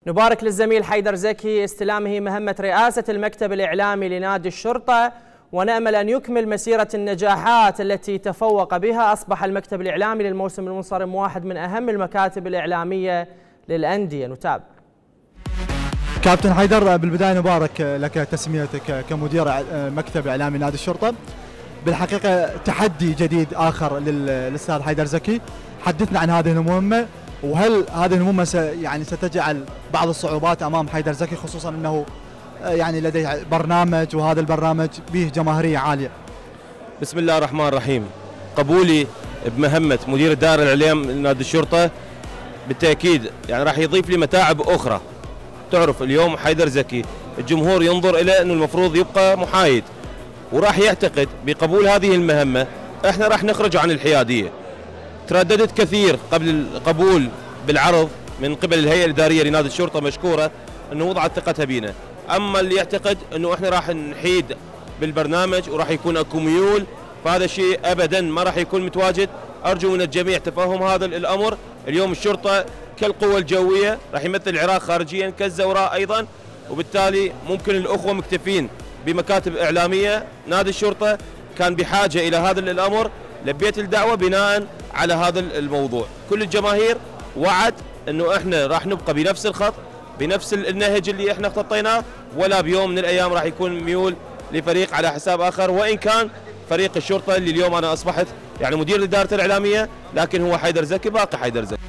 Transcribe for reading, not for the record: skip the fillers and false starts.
نبارك للزميل حيدر زكي استلامه مهمة رئاسة المكتب الإعلامي لنادي الشرطة، ونأمل أن يكمل مسيرة النجاحات التي تفوق بها. أصبح المكتب الإعلامي للموسم المنصرم واحد من أهم المكاتب الإعلامية للأندية. نتابع. كابتن حيدر، بالبداية نبارك لك تسميتك كمدير مكتب إعلامي نادي الشرطة. بالحقيقة تحدي جديد آخر للأستاذ حيدر زكي، حدثنا عن هذه المهمة، وهل هذه المهمة ستجعل بعض الصعوبات أمام حيدر زكي، خصوصا أنه لديه برنامج وهذا البرنامج به جماهيرية عالية؟ بسم الله الرحمن الرحيم. قبولي بمهمة مدير الدائرة الإعلامية لنادي الشرطة بالتأكيد راح يضيف لي متاعب أخرى. تعرف اليوم حيدر زكي الجمهور ينظر إلى أنه المفروض يبقى محايد، وراح يعتقد بقبول هذه المهمة احنا راح نخرج عن الحيادية. ترددت كثير قبل القبول بالعرض من قبل الهيئة الإدارية لنادي الشرطة، مشكورة أنه وضعت ثقتها بينا. أما اللي يعتقد أنه احنا راح نحيد بالبرنامج وراح يكون اكو ميول، فهذا الشيء أبدا ما راح يكون متواجد. أرجو من الجميع تفهم هذا الأمر. اليوم الشرطة كالقوة الجوية راح يمثل العراق خارجيا، كالزوراء أيضا، وبالتالي ممكن الأخوة مكتفين بمكاتب إعلامية. نادي الشرطة كان بحاجة إلى هذا الأمر، لبيت الدعوة بناء على هذا الموضوع. كل الجماهير وعد أنه إحنا راح نبقى بنفس الخط، بنفس النهج اللي إحنا خطيناه، ولا بيوم من الأيام راح يكون ميول لفريق على حساب آخر. وإن كان فريق الشرطة اللي اليوم أنا أصبحت مدير الإدارة الإعلامية، لكن هو حيدر زكي باقي حيدر زكي.